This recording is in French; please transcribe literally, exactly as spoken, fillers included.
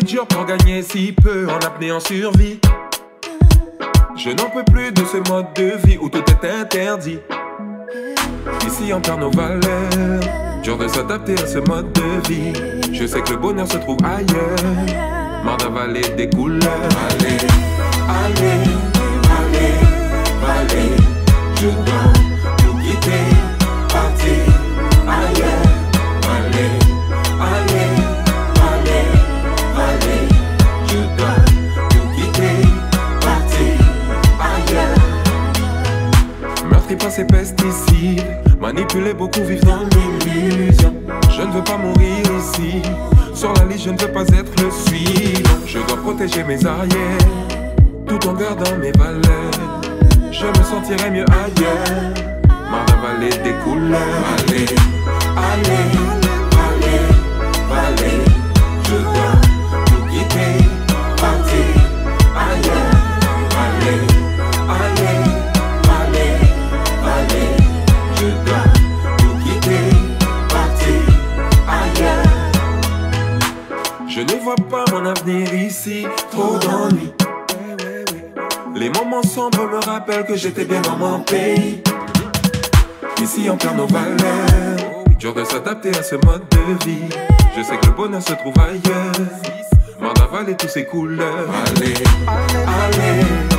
dur pour gagner si peu en apnée en survie. Je n'en peux plus de ce mode de vie où tout est interdit. Ici on perd nos valeurs, dur de s'adapter à ce mode de vie. Je sais que le bonheur se trouve ailleurs, marre d'avaler des couleurs. Allez, allez, allez, allez, je dois tout quitter, partir ailleurs. Allez, allez, allez, allez, je dois tout quitter, partir ailleurs. Meurtri par ces pesticides, manipuler beaucoup, vivre dans l'illusion. Je ne veux pas mourir ici, sur la liste je ne veux pas être le suivant. Je dois protéger mes arrières, tout en gardant mes valeurs. Je me sentirai mieux ailleurs, marre d'avaler des couleurs. Allez, allez, allez, allez, je dois tout quitter, partir ailleurs. Allez, allez, allez, allez, je dois tout quitter, partir ailleurs. Je ne vois pas mon avenir ici, trop d'ennuis. Les moments sombres me rappellent que j'étais bien dans mon pays. Ici on perd nos valeurs, dur de s'adapter à ce mode de vie. Je sais que le bonheur se trouve ailleurs, marre d'avaler tous ces couleurs. Allez, allez,